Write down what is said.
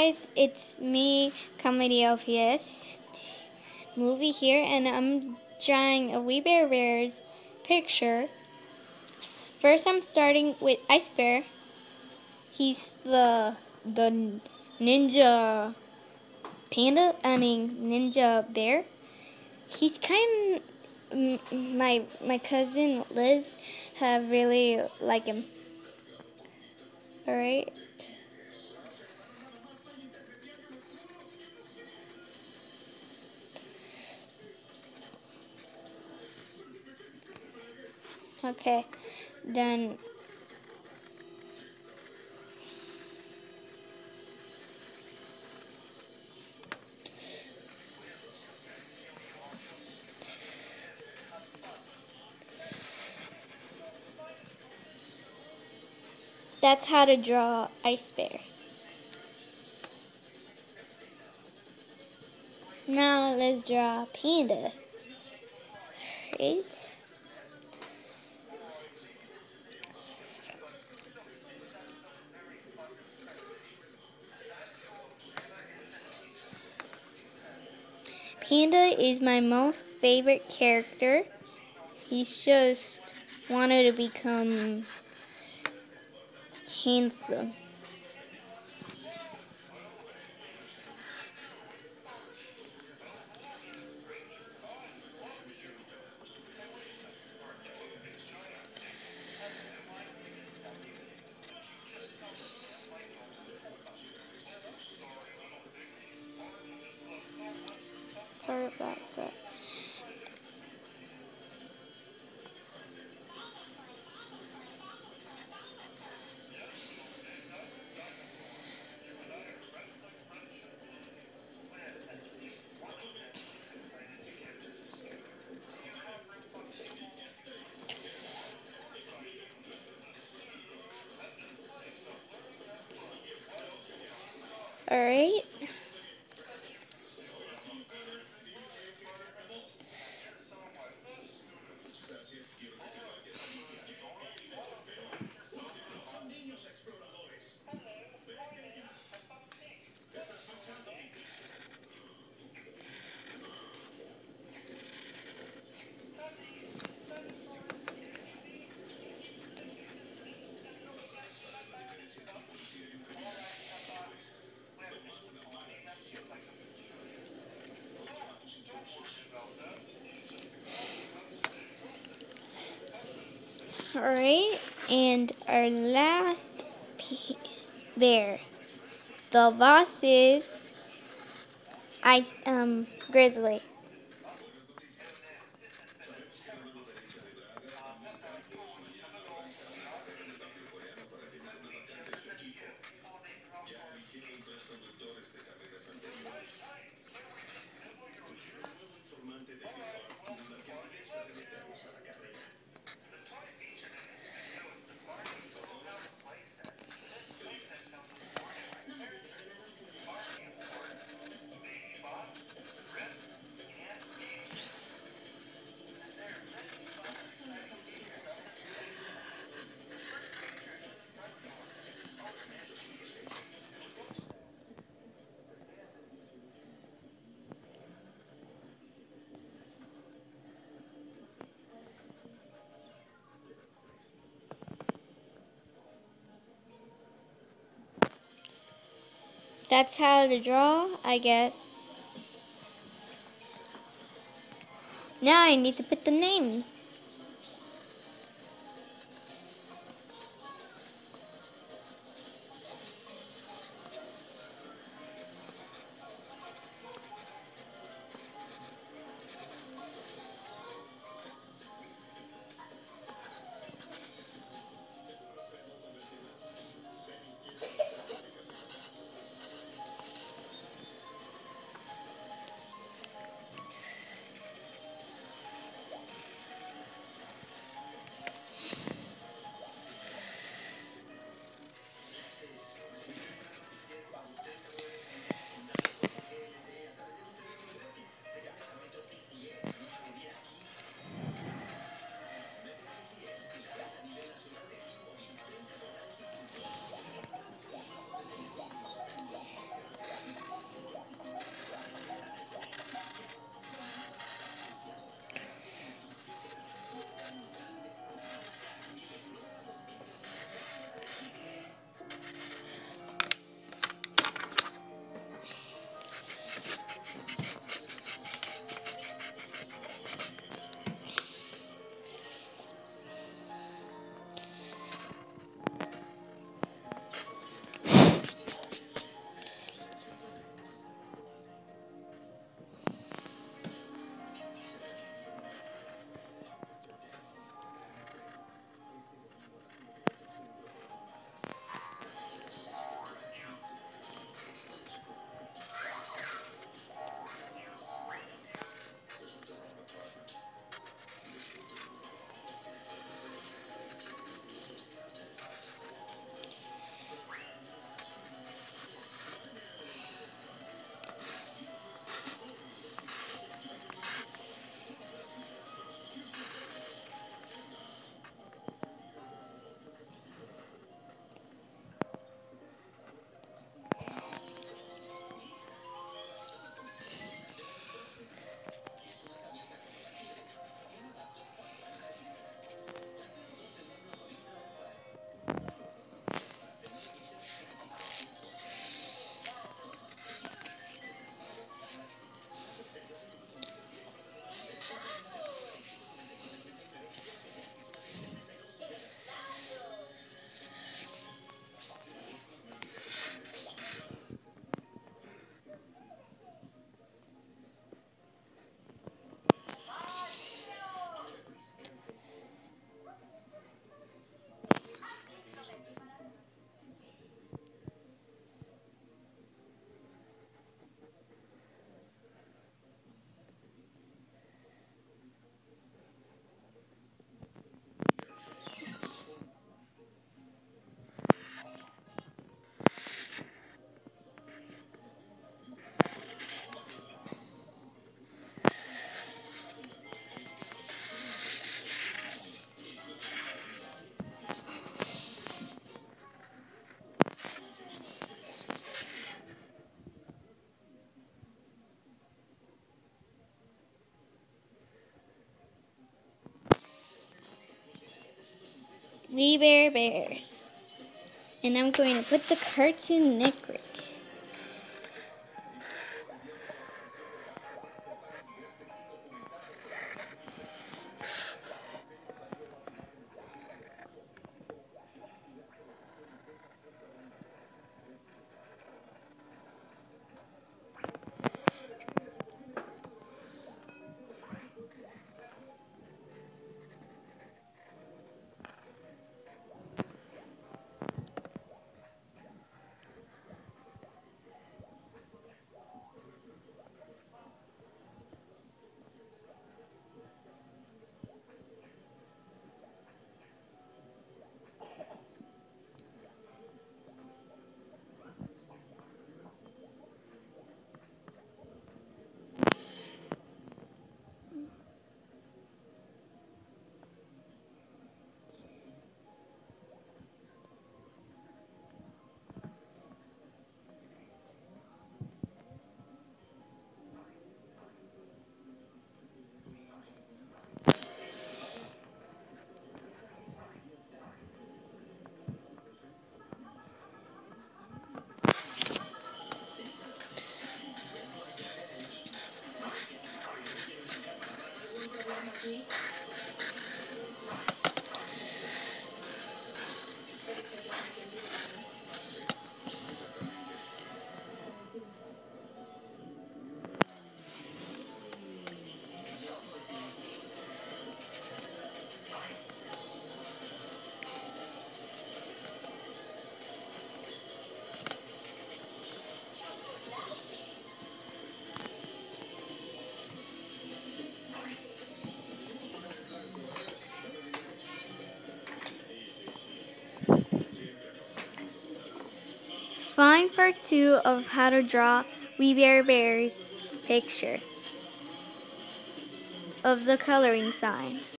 guys, it's me, Comedy LPS movie here, and I'm drawing a We Bare Bears picture. First, I'm starting with Ice Bear. He's the ninja panda. Ninja bear. He's kind. My cousin Liz have really like him. All right. Okay, then that's how to draw Ice Bear. Now let's draw Panda. Right? Panda is my most favorite character. He's just wanted to become handsome. Sorry about that. Alright. Alright. And our last bear. The boss is Grizzly. That's how to draw, I guess. Now I need to put the names. We Bare Bears. And I'm going to put the Cartoon Network. Find part 2 of how to draw We Bare Bears picture of the coloring sign.